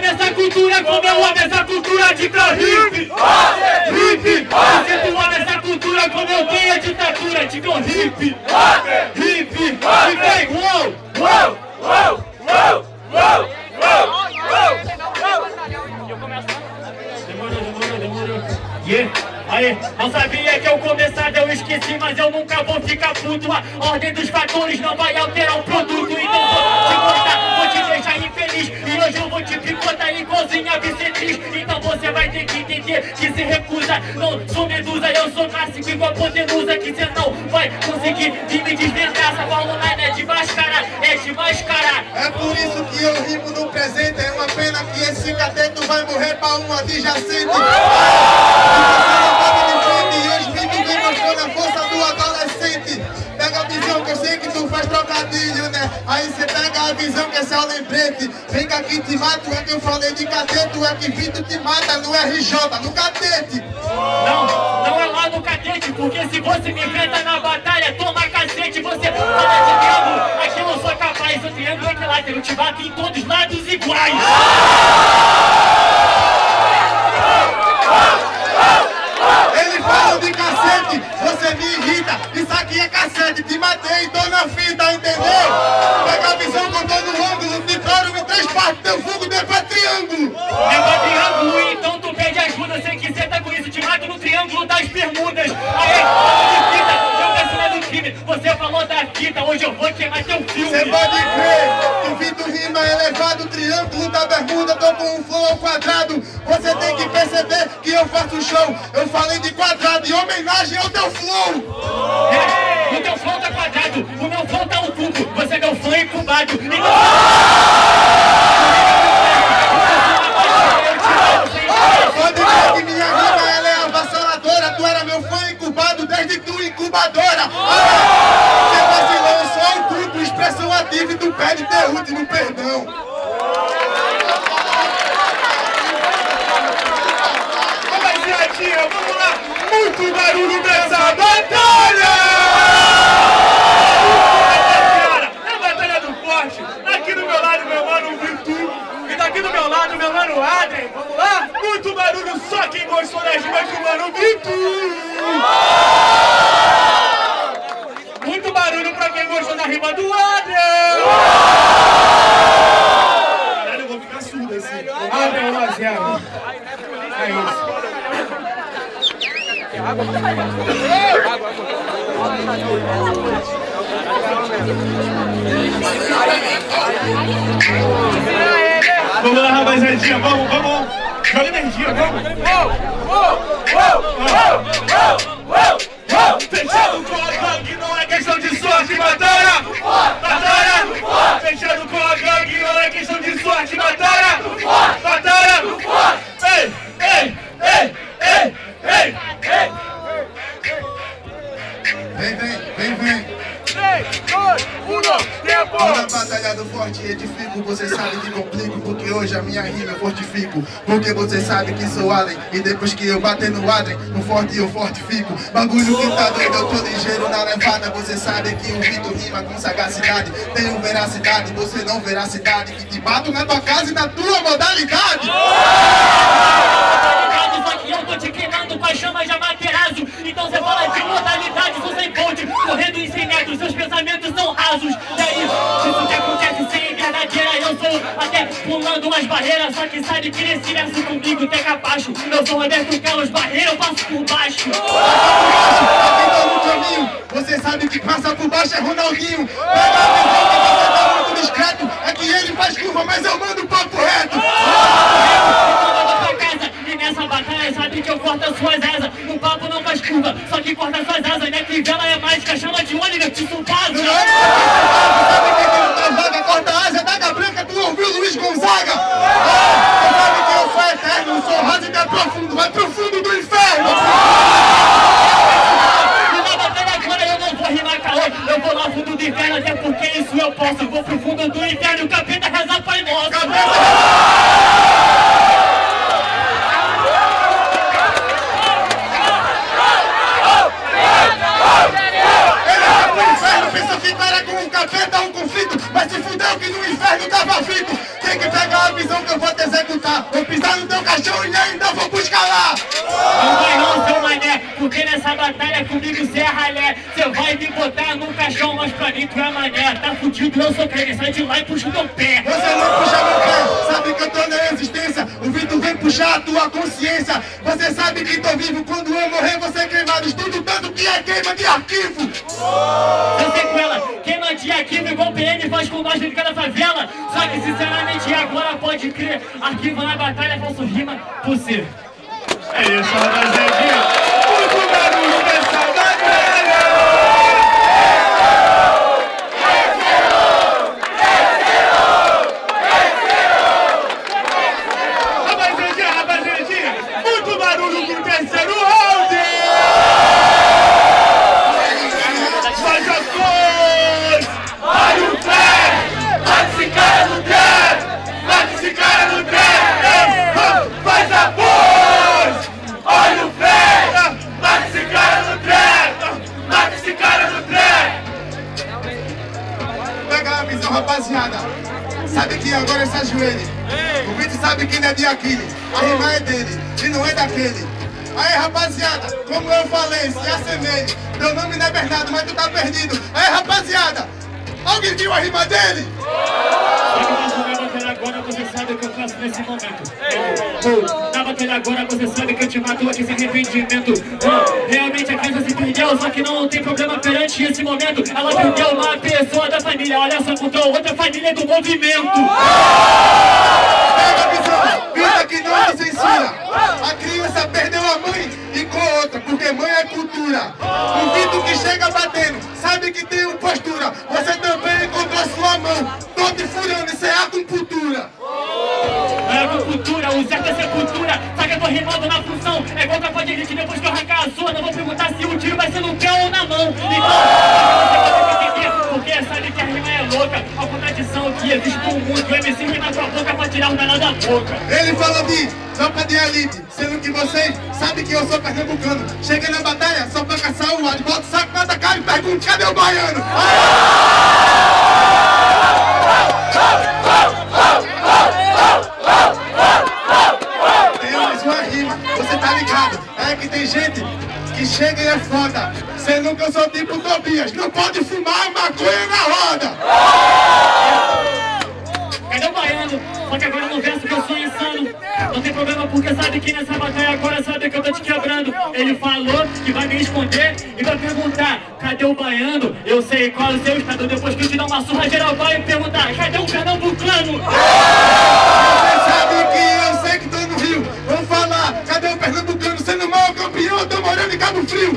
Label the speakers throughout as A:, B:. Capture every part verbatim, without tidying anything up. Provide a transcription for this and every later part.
A: amo essa cultura como eu amo essa cultura de hip. Hip. Você tu ama essa cultura como eu tenho a ditadura de hip. Hip. E vem, uou, uou, uou, uou, uou, uou. Demorou, demorou, demorou. Yeah. Aí, não sabia que eu começava, eu esqueci, mas eu nunca vou ficar puto. A ordem dos fatores não vai alterar o produto. Então vou te cortar, vou te deixar infeliz. E hoje eu vou te picotar igualzinho a Vicentriz. Então você vai ter que entender que se recusa. Não sou medusa, eu sou clássico igual hipotenusa. Que cê não vai conseguir vir me desvendar. Essa bola online é de mascarar, é de mascarar.
B: É por isso que eu rimo no presente. É uma pena que esse cateto vai morrer pra um adjacente. E hoje vive me mostrando a força do adolescente. Pega a visão que eu sei que tu faz trocadilho, né? Aí cê pega a visão que esse é o lembrete. Vem cá que te mato, é que eu falei de cateto. É que Vitor te mata no R J, no catete.
A: Não, não é lá no catete. Porque se você me enfrenta na batalha, toma cacete. Você fala de triângulo, aqui eu não sou capaz. O triângulo é equilátero, eu te bato em todos os lados iguais.
B: Ele fala de cacete, você me irrita. Isso aqui é cacete, te matei, tô na fita, entendeu? Pega a visão com todo ângulo, te coro em três partes, teu fogo deu pra triângulo.
A: É pra triângulo, então tu pede ajuda. Sei que cê tá com isso, te mato no triângulo das bermudas. Aê, de fita, eu penso no crime. Você falou da fita, hoje eu vou queimar teu filme.
B: Cê pode crer, que Vitor rima elevado, triângulo da bermuda, tô com um flow ao quadrado. Você tem que perceber que eu faço show. Eu falei de quadrado em homenagem ao teu flow.
A: É, o teu flow tá quadrado, o meu flow tá um cubo. Você é meu fã incubado. Então...
B: Pode ver que minha rima ela é avassaladora. Tu era meu fã incubado desde tu incubadora. Você vacilou, só o cubo, expressão ativa e tu pede teu último perdão. Vamos lá, muito barulho nessa batalha!
A: É a batalha do forte. Aqui do meu lado, meu mano Vitor. E daqui do meu lado, meu mano Adrien. Vamos lá?
B: Muito barulho, só quem gostou das rimas do mano Vitor!
A: Muito barulho pra quem gostou da rima do Adrien!
B: Caralho, eu vou ficar surdo assim. Adrien um a zero. É isso.
A: Vamos lá, rapaziadinha, vamos, vamos. Joga energia, vamos. Fechado com a gangue, não é questão de sorte, batalha! Batalha! Fechado com a gangue, não é questão de sorte, batalha! Batalha! Ei, ei, ei, ei, ei, ei!
B: Vem, vem, vem, vem.
A: três, dois, um, tempo!
B: Na batalha do forte edifico, você sabe que complico. Porque hoje a minha rima eu fortifico. Porque você sabe que sou Allen. E depois que eu bater no Adrien, no forte eu fortifico. Bagulho que tá doido, eu tô ligeiro na levada. Você sabe que o Vitor rima com sagacidade. Tenho veracidade, você não veracidade. Que te bato na tua casa e na tua modalidade.
A: Só que eu tô te queimando com a chama de Amaterasu. Então você fala de modalidade, sou sem ponte. Correndo em cem metros, seus pensamentos são rasos. E aí, isso que acontece sem verdadeira. Eu sou até pulando umas barreiras. Só que sabe que nesse verso comigo tem capacho. Eu sou Roberto Carlos Barreira, eu passo por baixo.
B: Aqui tá no caminho. Você sabe que passa por baixo é Ronaldinho. Pega a visão que você tá muito discreto. É que ele faz curva, mas eu mando o papo reto.
A: E nessa batalha sabe que eu corto as suas asas. O papo não faz curva, só que corta as suas asas. Minha crivela é mágica, chama de Oliver, te sultado.
B: Sabe que tem outra vaga, corta a asa, daga branca, tu ouviu Luiz Gonzaga? Você sabe que eu sou eterno, eu sou raso e é profundo, vai pro fundo do inferno.
A: E na batalha agora eu não vou rimar caô. Eu vou lá fundo do inferno, até porque isso eu posso. Eu vou pro fundo do inferno, o capeta reza Pai Nosso.
B: visão que eu vou te executar. Vou pisar no teu cachorro e ainda vou buscar lá.
A: Não vai não, seu mané, porque nessa batalha comigo cê é ralé. Cê vai me botar no caixão, mas pra mim tu é mané. Tá fudido, eu sou crente, sai de lá e puxa o meu pé.
B: Você não puxa meu pé, sabe que eu tô na resistência. O Vitor vem puxar a tua consciência. Você sabe que tô vivo, quando eu morrer você queimado. Estudo tanto que é queima de arquivo.
A: Eu sei com ela, queima de arquivo igual P M faz com nós dentro de cada favela. Só que sinceramente agora pode crer, arquivo na batalha, falso rima por ser.
C: É isso, rapaziadinha. Muito barulho dessa batalha. Rapaziadinha, rapaziadinha. Muito barulho pro terceiro round. Faz as cores. Olha o trap. Mata esse cara no trap. Mata esse cara no trap. Faz a voz. Olha o Fred. Mata esse cara no trap. Mata esse cara no trap.
B: Pega a visão, rapaziada. Sabe que agora se ajoelhe. O Vitor sabe que não é de Aquiles. A rima é dele e não é daquele. Aí, rapaziada, como eu falei, se assemelhe. Teu nome não é Bernardo, mas tu tá perdido. Aí, rapaziada, alguém viu a rima dele?
A: Só que na batalha agora você sabe o que eu faço nesse momento. Oh, na batalha agora você sabe que eu te mato aqui sem arrependimento. Oh, realmente a criança se perdeu, só que não tem problema perante esse momento. Ela perdeu uma pessoa da família, olha só, encontrou outra família do movimento.
B: Pega a visão, vida que não é censura. A criança perdeu a mãe e com outra, porque mãe é cultura. O Vitor que chega batendo, sabe que tem uma postura. Você também encontrou sua mão, todo furando, isso é acupuntura.
A: É acupuntura, o certo é sepultura. Só que eu tô rimando na função. É igual tropa de elite, depois que eu arrancar a sua, não vou perguntar se o tiro vai ser no pé ou na mão. Então, você pode entender, porque sabe que a rima é louca. A contradição que existe no mundo, o M C rima com a boca pra tirar o danado da boca.
B: Ele fala de tropa de elite, sendo que vocês sabem que eu sou pernambucano. Chega na batalha só pra caçar o ar, bota o saco na tua cara e pergunta cadê o baiano? Tem mais uma rima, você tá ligado? É que tem gente que chega e é foda. Cê nunca sou tipo Tobias, não pode fumar maconha na roda.
A: Cadê o baiano? Só que agora no verso que eu sou insano. Não tem problema porque sabe que nessa batalha agora sabe que eu tô te quebrando. Ele falou que vai me esconder e vai perguntar: cadê o baiano? Eu sei qual é o seu estado. Depois que eu te dar uma surra geral vai perguntar: cadê o pernambucano?
B: Você sabe que eu sei que tô no Rio. Vamos falar, cadê o pernambucano sendo mal campeão? Eu tô morando em Cabo Frio.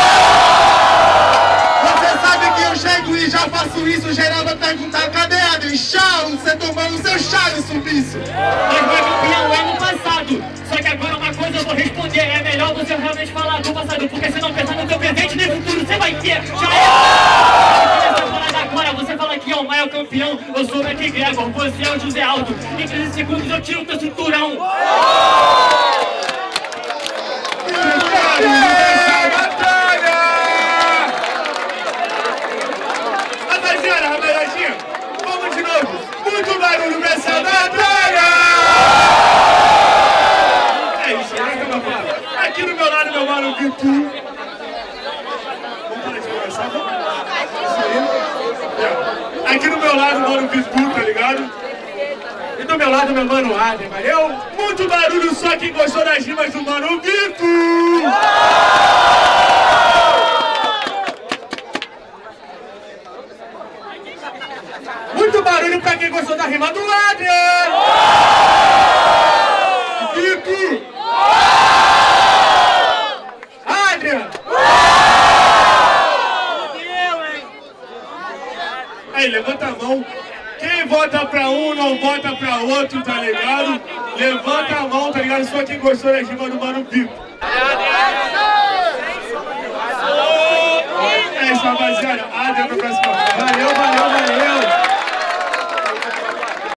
B: Você sabe que eu chego e já faço isso. Geral vai perguntar: cadê Adrian? Tchau, você tomando seu chá de sumiço.
A: Mas foi campeão ano passado. Só que agora uma coisa eu vou responder: é melhor você realmente falar do passado, porque se não pensar no teu presente nem futuro você vai ter. Já é. Você fala agora, você fala que é o maior campeão. Eu sou o McGregor, você é o José Aldo. Em treze segundos eu tiro o teu cinturão.
C: Rapaziada, rapaziadinha, vamos de novo. Muito barulho nessa batalha. É isso, né, que eu falo. Aqui do meu lado, meu mano Vitor. Vamos parar de conversar, vamos? Isso aí. Aqui do meu lado, mano Vitor, tá ligado? E do meu lado, meu mano Adrian, valeu? Muito barulho só quem gostou das rimas do mano Vitor. Muito barulho pra quem gostou da rima do Adrian! Vitor! Adrian! Aí, levanta a mão. Quem vota pra um não vota pra outro, tá ligado? Levanta a mão, tá ligado? Só quem gostou da rima do mano Vitor. É isso, rapaziada. Adrian pra próxima.